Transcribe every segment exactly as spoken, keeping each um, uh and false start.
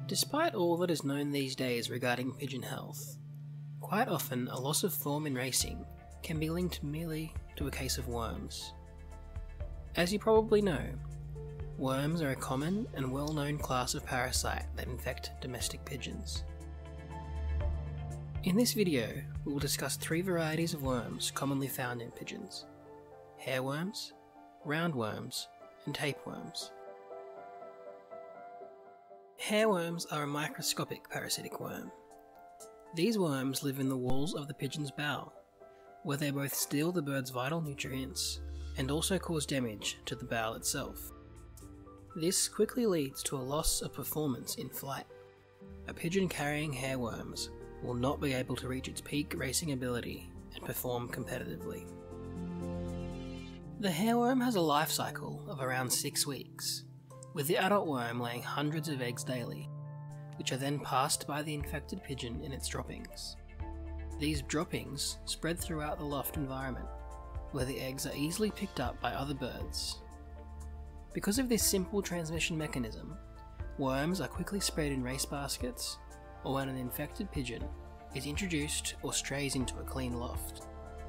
Despite all that is known these days regarding pigeon health, quite often a loss of form in racing can be linked merely to a case of worms. As you probably know, worms are a common and well-known class of parasite that infect domestic pigeons. In this video, we will discuss three varieties of worms commonly found in pigeons: hairworms, roundworms, and tapeworms. Hairworms are a microscopic parasitic worm. These worms live in the walls of the pigeon's bow, where they both steal the bird's vital nutrients and also cause damage to the bow itself. This quickly leads to a loss of performance in flight. A pigeon carrying hairworms will not be able to reach its peak racing ability and perform competitively. The hairworm has a life cycle of around six weeks, with the adult worm laying hundreds of eggs daily, which are then passed by the infected pigeon in its droppings. These droppings spread throughout the loft environment, where the eggs are easily picked up by other birds. Because of this simple transmission mechanism, worms are quickly spread in race baskets, or when an infected pigeon is introduced or strays into a clean loft.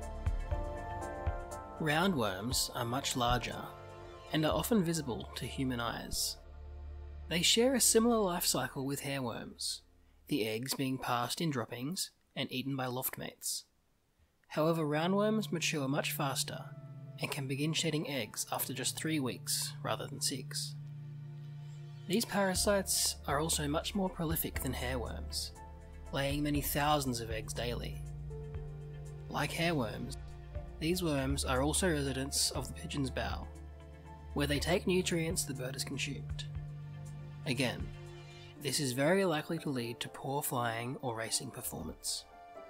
Roundworms are much larger and are often visible to human eyes. They share a similar life cycle with hairworms, the eggs being passed in droppings and eaten by loft mates. However, roundworms mature much faster and can begin shedding eggs after just three weeks rather than six. These parasites are also much more prolific than hairworms, laying many thousands of eggs daily. Like hairworms, these worms are also residents of the pigeon's bow, where they take nutrients the bird has consumed. Again, this is very likely to lead to poor flying or racing performance.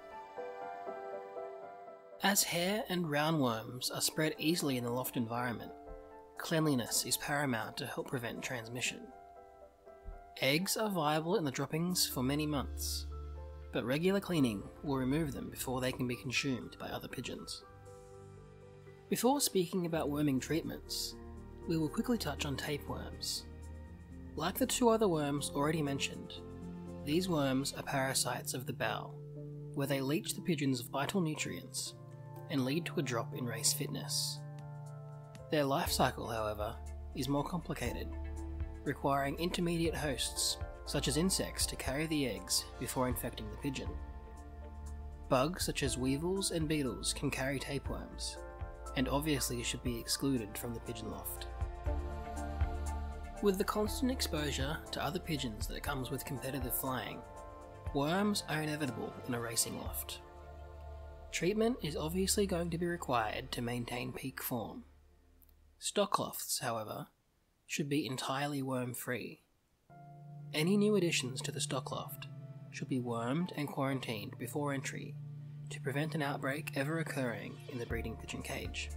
As hair and roundworms are spread easily in the loft environment, cleanliness is paramount to help prevent transmission. Eggs are viable in the droppings for many months, but regular cleaning will remove them before they can be consumed by other pigeons. Before speaking about worming treatments, we will quickly touch on tapeworms. Like the two other worms already mentioned, these worms are parasites of the bow, where they leach the pigeon's vital nutrients and lead to a drop in race fitness. Their life cycle, however, is more complicated, requiring intermediate hosts, such as insects, to carry the eggs before infecting the pigeon. Bugs such as weevils and beetles can carry tapeworms, and obviously should be excluded from the pigeon loft. With the constant exposure to other pigeons that comes with competitive flying, worms are inevitable in a racing loft. Treatment is obviously going to be required to maintain peak form. Stock lofts, however, should be entirely worm-free. Any new additions to the stock loft should be wormed and quarantined before entry to prevent an outbreak ever occurring in the breeding pigeon cage.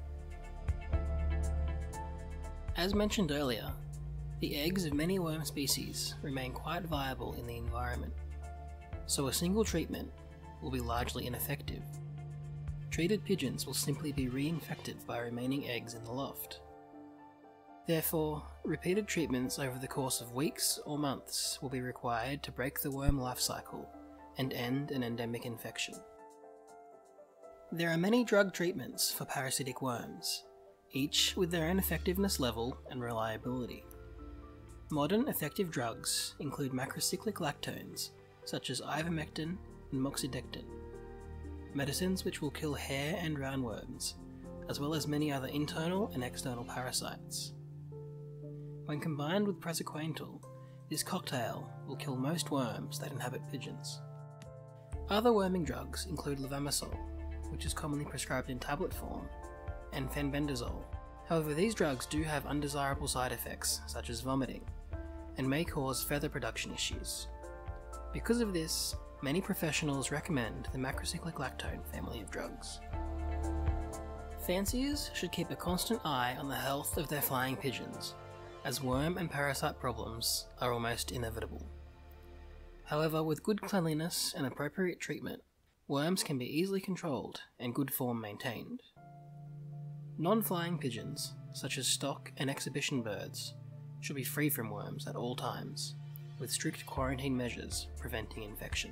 As mentioned earlier, the eggs of many worm species remain quite viable in the environment, so a single treatment will be largely ineffective. Treated pigeons will simply be reinfected by remaining eggs in the loft. Therefore, repeated treatments over the course of weeks or months will be required to break the worm life cycle and end an endemic infection. There are many drug treatments for parasitic worms, each with their own effectiveness level and reliability. Modern effective drugs include macrocyclic lactones, such as ivermectin and moxidectin, medicines which will kill hair and roundworms, as well as many other internal and external parasites. When combined with praziquantel, this cocktail will kill most worms that inhabit pigeons. Other worming drugs include levamisole, which is commonly prescribed in tablet form, and fenbendazole. However, these drugs do have undesirable side effects, such as vomiting, and may cause feather production issues. Because of this, many professionals recommend the macrocyclic lactone family of drugs. Fanciers should keep a constant eye on the health of their flying pigeons, as worm and parasite problems are almost inevitable. However, with good cleanliness and appropriate treatment, worms can be easily controlled and good form maintained. Non-flying pigeons, such as stock and exhibition birds, should be free from worms at all times, with strict quarantine measures preventing infection.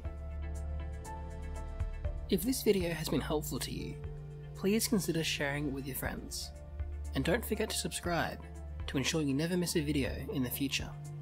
If this video has been helpful to you, please consider sharing it with your friends, and don't forget to subscribe to ensure you never miss a video in the future.